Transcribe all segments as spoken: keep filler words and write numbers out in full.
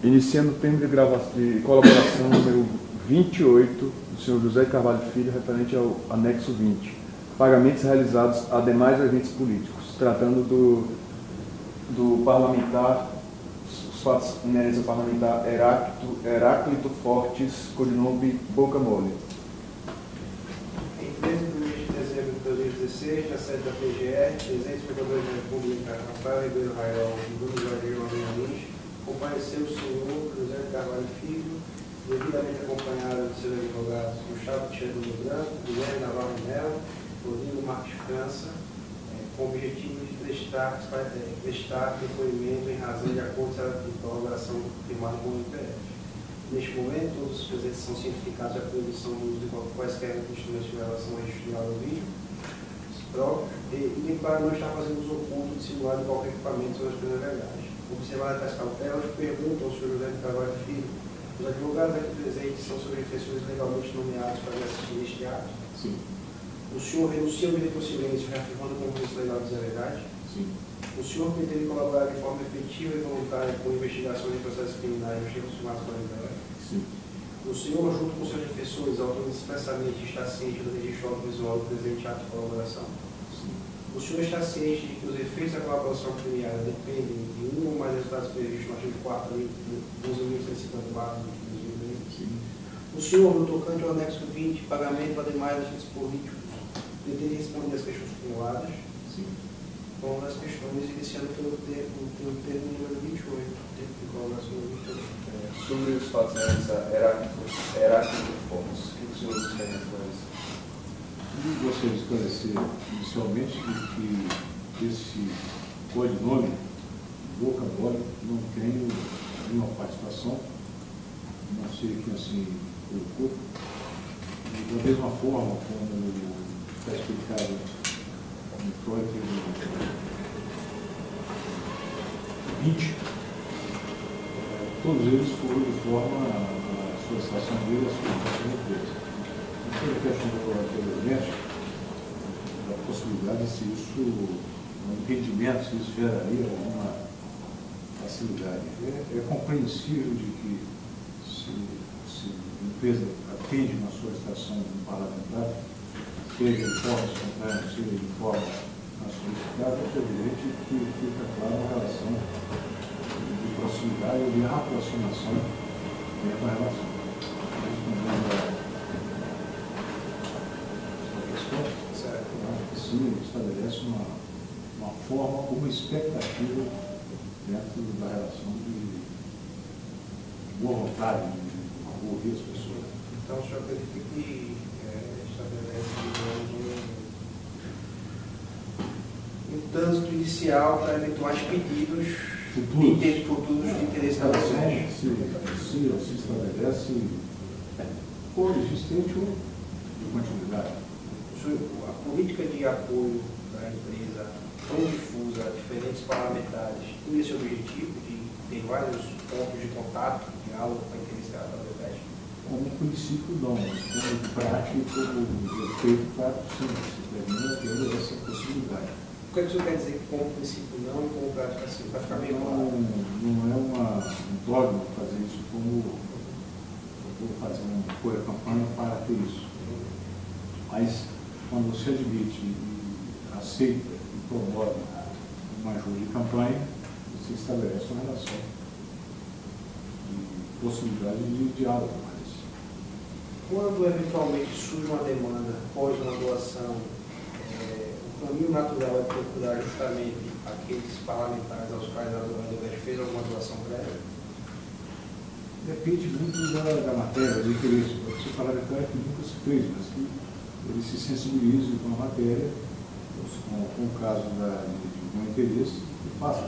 Iniciando o termo de, grava... de colaboração número vinte e oito do senhor José Carvalho Filho, referente ao anexo vinte. Pagamentos realizados a demais agentes políticos, tratando do, do parlamentar, os fatos inerentes ao parlamentar Heráclito, Heráclito Fortes, codinome Boca Mole. Em treze de dezembro de dois mil e dezesseis, na sede da P G R, presentes vereadores da República, Rafael Ribeiro Raiol e Bruno Jorge Lins, compareceu o senhor José Carvalho Filho, devidamente acompanhado de seus advogados Gustavo Tchedo Branco, Guilherme Navarro Melo, Rodrigo Marques França, eh, com o objetivo de prestar, eh, prestar depoimento em razão de acordo de colaboração firmado com o I P F. Neste momento, todos os presentes são cientificados da proibição do uso de quaisquer instrumentos de gravação registrada ao vídeo próprio e, e declara não estar fazendo uso oculto dissimulado de qualquer equipamento sobre as penas legais. Observadas tais cautelas, perguntam ao senhor José Carvalho Filho: os advogados aqui presentes são sobre defensores legalmente nomeados para assistir este ato? Sim. O senhor renuncia ao direito ao silêncio, reafirmando o compromisso legal de dizer a verdade? Sim. O senhor pretende colaborar de forma efetiva e voluntária com investigações de processos criminais consumados pela I P F? Sim. O senhor, junto com seus defensores, autoriza expressamente está ciente do registro audiovisual do presente ato de colaboração? Sim. O senhor está ciente de que os efeitos da colaboração premiada dependem de um ou mais resultados previstos no artigo quarto da Lei doze mil cento e cinquenta e quatro de dois mil e vinte? Sim. O senhor, no tocante ao anexo vinte, pagamento a demais agentes políticos, pretende responder as questões formuladas? Sim. Vamos às questões, iniciando pelo termo, pelo termo número vinte e oito, termo de colaboração número vinte e oito. É, sobre os fatos nessa Heráclito Fortes, o que o senhor nos quer esclarecer? Eu gostaria de esclarecer inicialmente que, que esse codinome, Boca Mole, não tem nenhuma participação, não sei quem assim colocou. E da mesma forma como está explicado no próprio vinte, todos eles foram de forma a solicitação dele, a solicitação da empresa. Então, ele questionou anteriormente a possibilidade de se isso, um entendimento, se isso geraria alguma facilidade. É, é compreensível de que se, se a empresa atende uma solicitação de um parlamentar, seja de forma espontânea, seja de forma solicitada, é evidente que fica clara a relação de proximidade e de aproximação dentro da relação. Respondendo a sua questão, certo? Eu acho que sim, estabelece uma, uma forma, uma expectativa dentro da relação de, de boa vontade, de ouvir as pessoas. Então, o senhor acredita que é, estabelece um, um trânsito inicial para eventuais pedidos futuros de futuros de interesse da nação? Se, se, se estabelece ou existente ou de continuidade. A política de apoio da empresa tão difusa a diferentes parlamentares tem esse objetivo de ter vários pontos de contato, diálogo com a interesse da verdade? Como princípio não, mas como prática e como efeito prático sim, se termina tendo essa possibilidade. O que é que o senhor quer dizer como princípio não e como prática sim? Para ficar meio claro. Não, não é uma, um dogma fazer isso como eu vou fazer uma apoio-campanha para ter isso. Mas quando você admite e aceita e promove uma ajuda de campanha, você estabelece uma relação de possibilidade de diálogo. Quando eventualmente surge uma demanda após uma doação, é, o caminho natural é procurar justamente aqueles parlamentares aos quais a Odebrecht fez alguma doação prévia? Depende muito da, da matéria, do interesse. Você parlamentar que nunca se fez, mas que ele se sensibilize com a matéria, com, com o caso da, de, de um interesse, e faça.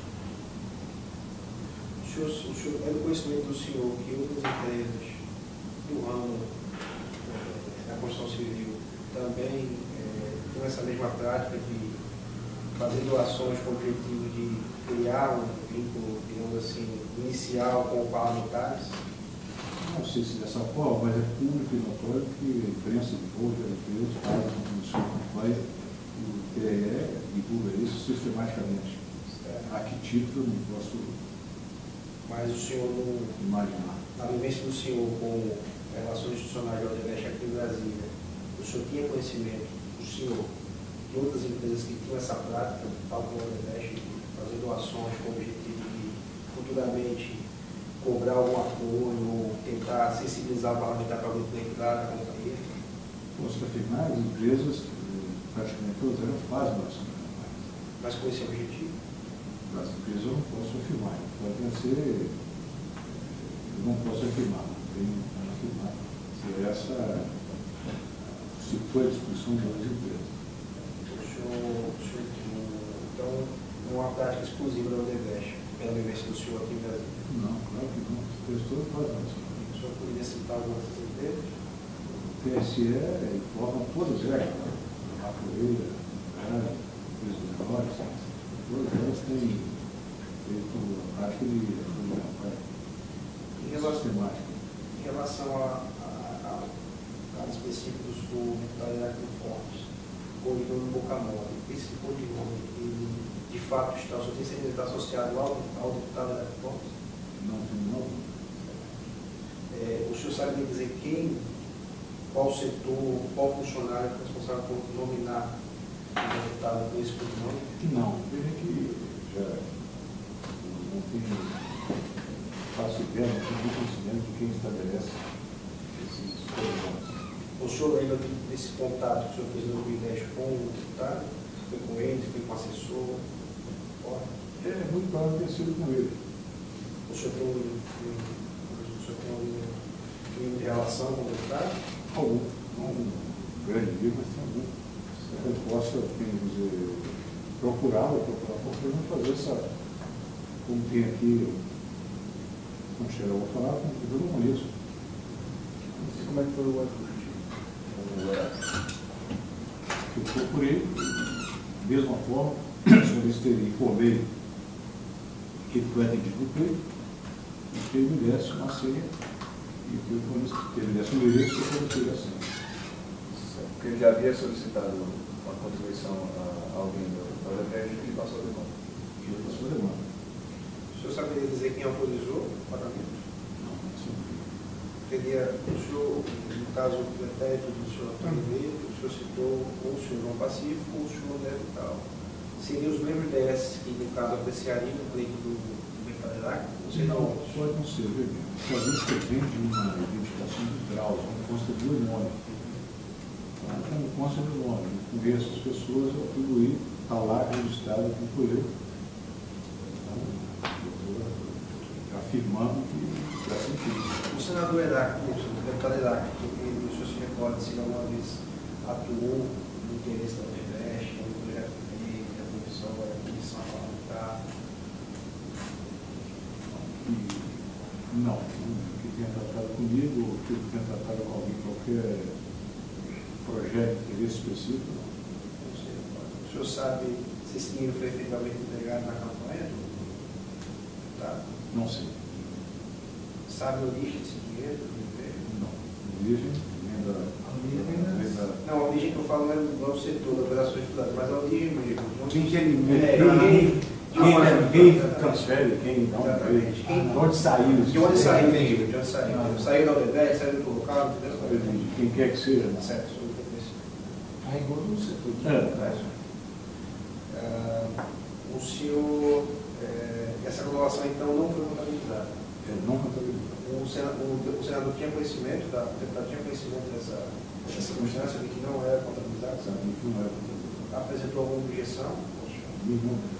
O senhor, o senhor, é do conhecimento do senhor que outras empresas do ramo é, da construção civil também é, tem essa mesma prática de fazer doações com o objetivo de criar um vínculo, digamos assim, inicial com o parlamentares? Não sei se dessa forma, mas é público e notório que a imprensa divulga, a empresa faz a sua campanha e o T R E divulga isso sistematicamente. A que título eu não posso Mas o senhor não... Imaginar. Na vivência do senhor com relações institucionais da Odebrecht aqui em Brasília, o senhor tinha conhecimento, o senhor, de outras empresas que tinham essa prática, tal como a Odebrecht, fazer doações com o objetivo de futuramente cobrar algum apoio ou tentar sensibilizar o parlamentar para o entrada da companhia? Posso afirmar, as empresas, praticamente todas elas fazem doação. Mas com esse objetivo? Das empresas eu não posso afirmar. Pode ser, eu não posso afirmar, não tenho como afirmar. Se essa, se foi a disposição das empresas. O senhor, o senhor, então, não há prática exclusiva da Odebrecht, pela vivência do senhor aqui em Brasília? Não, claro que não. As empresas todas fazem doação. O senhor poderia citar algumas dessas empresas? O T S E informa todas elas, a Capoeira, a empresas menores, todas elas têm feito a prática de Em relação, sistemática. em relação a, a, a casos específicos do deputado Heráclito Fortes, o nome Boca Mole, esse codinome, ele de fato está, o senhor tem certeza que está associado ao, ao deputado Heráclito Fortes? Não tem não. É, o senhor sabe me dizer quem, qual setor, qual funcionário é responsável por nominar o deputado com esse codinome? Não, veja que já não tenho, faço ideia, não tenho conhecimento de quem estabelece esses codinomes. O senhor lembra desse contato que o senhor fez em dois mil e dez com o deputado? Foi com ele, foi com o assessor? É muito provável ter sido com ele. O senhor tem um, um, o senhor tem um mínimo de relação com o deputado? Algum, não um grande livro, mas tem algum. Eu posso, quem dizer, procurar, vou procurar, porque vamos fazer essa, como tem aqui, quando chegar eu vou falar, eu não conheço. Como é que foi o ajuste? Eu procurei, da mesma forma, solicitei, informei que ele foi atendido no pleito, e que ele me desse uma senha, e que ele me desse um endereço e eu coloquei a senha. Porque ele já havia solicitado uma contribuição a alguém da Odebrecht e ele passou a demanda. E eu passou a demanda. O senhor saberia dizer quem autorizou o pagamento? Não, não sei. Teria, o senhor, no caso do pretérito do senhor Antônio Meio, o senhor citou ou o senhor João Pacífico ou o senhor Débora Vital. Seriam os membros D S que, no caso, apreciariam o pleito do deputado Heráclito? Não, pode não ser, viu? Se alguém depende de uma identificação de graus, não consta do nome. Então, não consta do nome. Eu conheço as pessoas, eu atribuí, está lá registrado aqui por eu. Então, eu estou afirmando que dá sentido. O senador Heráclito, o deputado Heráclito, o senhor se recorda se alguma vez atuou no interesse da Odebrecht, no projeto de lei, da comissão, da comissão parlamentar? Não, que tenha tratado comigo, ou que tenha tratado com alguém, qualquer projeto de interesse específico, não. O senhor sabe se esse dinheiro foi efetivamente entregado na campanha? Tá. Não sei. Sabe a origem desse dinheiro? Não. Origem, nem da... nem da... Não, a origem que eu falo não é do setor da operação estudada, mas a origem mesmo. Não Quem que é, ele... Quem, quem transfere, quem dá um Exatamente. emprego, de onde saiu isso? De onde saiu, entendi, de onde saiu. Ah. Saiu da Odebrecht, saiu do local, entendeu? De quem quer que seja. Né? Certo, sobre o que A rigor do setor. É. Uh, o senhor, é, essa colaboração então não foi contabilizada? Eu não contabilizo. O senador, o, o senador tinha conhecimento, da, o deputado tinha conhecimento dessa, dessa circunstância de que não era contabilizado? Sabe que não era contabilizado. Apresentou alguma objeção? Nenhuma.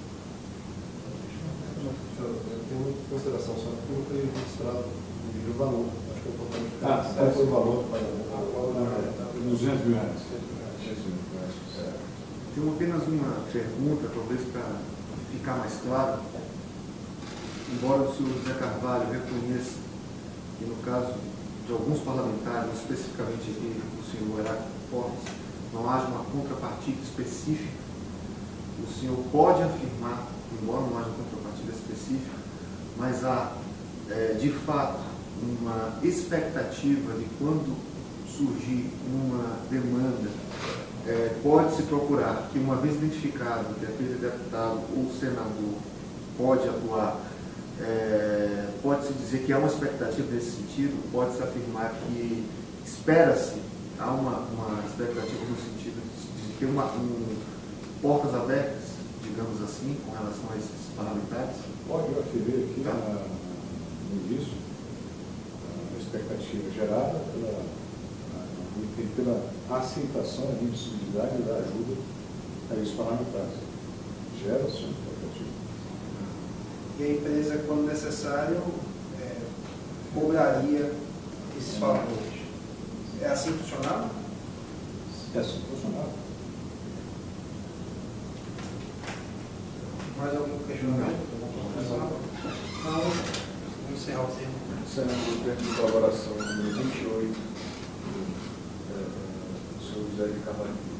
Eu tenho uma consideração só que não foi registrado o valor. Acho que é importante. Ah, qual foi o valor do pagamento? duzentos mil reais. Tenho apenas uma pergunta, talvez para ficar mais claro. Embora o senhor José Carvalho reconheça que, no caso de alguns parlamentares, especificamente aqui o senhor Heráclito Fortes, não haja uma contrapartida específica, o senhor pode afirmar, embora não haja contrapartida específica, mas há, é, de fato, uma expectativa de quando surgir uma demanda, é, pode se procurar que, uma vez identificado que aquele deputado ou senador pode atuar é, dizer que há uma expectativa nesse sentido, pode-se afirmar que espera-se, há uma, uma expectativa no sentido de, de ter uma, um, portas abertas, digamos assim, com relação a esses parlamentares? Pode eu aferir aqui, tá, na, no início, a expectativa gerada pela, a, pela aceitação, a admissibilidade da ajuda a esses parlamentares. Gera-se uma expectativa. E a empresa, quando necessário, é, cobraria esses valores. É assim que funcionava? É assim que funcionava. Mais algum questionamento? Não. Vamos encerrar o termo. Encerrando o termo de colaboração número vinte e oito, do, é, do senhor José de Carvalho.